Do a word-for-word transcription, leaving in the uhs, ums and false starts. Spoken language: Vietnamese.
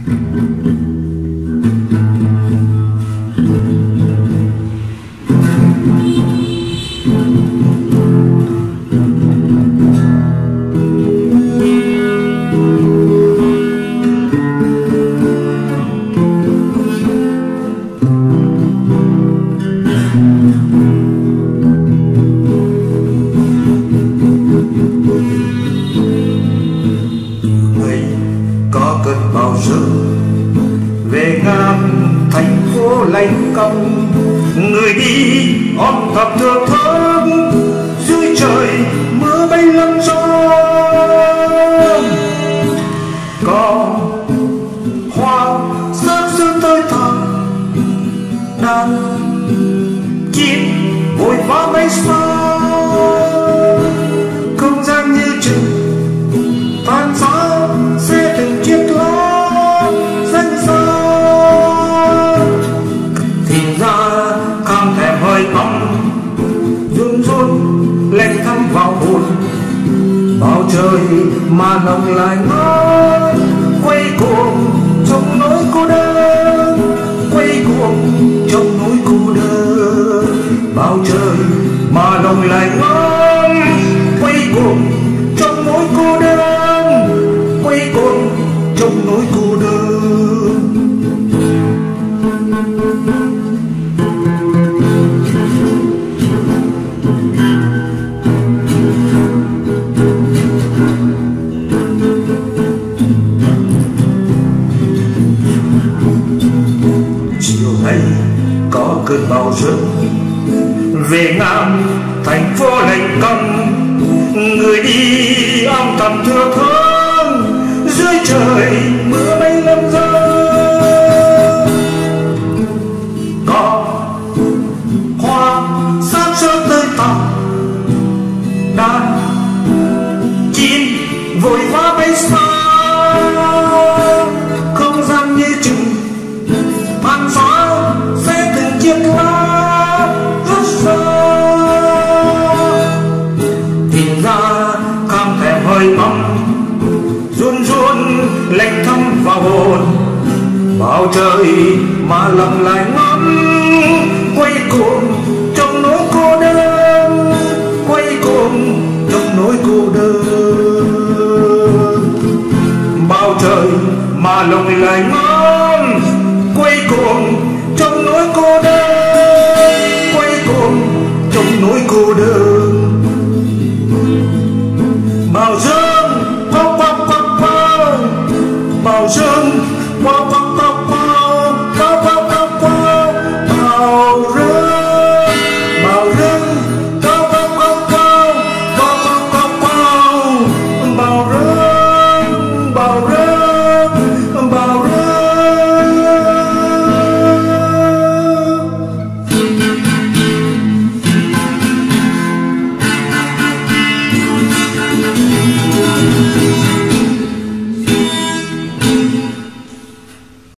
cơn bão rừng về ngang thành phố lạnh cong, người đi om thầm thưa thớt dưới trời mưa bay lăn gió. Có hoa rớt rơi tơi thả, đàn chim vội vã bay xa, không gian như chừng tan gió sẽ từng chiếc lá xanh xa. Thì ra càng thèm hơi ấm run run lạnh thấm vào hồn, bao trời mà lòng lại ngỡ quay cuồng trong nỗi cô đơn, quay cuồng trong nỗi cô đơn. Bao trời mà lòng lại ngỡ quay cuồng trong nỗi cô đơn, quay cuồng trong nỗi cô đơn. Chiều nay có cơn bão rừng về ngang thành phố lạnh cong, người đi âm thầm thưa thớt dưới trời mưa bay lăn rơi. Có hoa sát sớm tơi tả, đàn chim vội vã bay xa, không gian như chừng tàn gió sẽ từng chiếc lá rất xa. Tìm ra càng thèm hơi ấm run run lạnh thấm vào hồn, bao trời mà lòng lại ngắm quay cuồng trong nỗi cô đơn, quay cuồng trong nỗi cô đơn. Bao trời mà lòng lại ngắm quay cuồng trong nỗi cô đơn, quay cuồng trong nỗi cô đơn. Bao giờ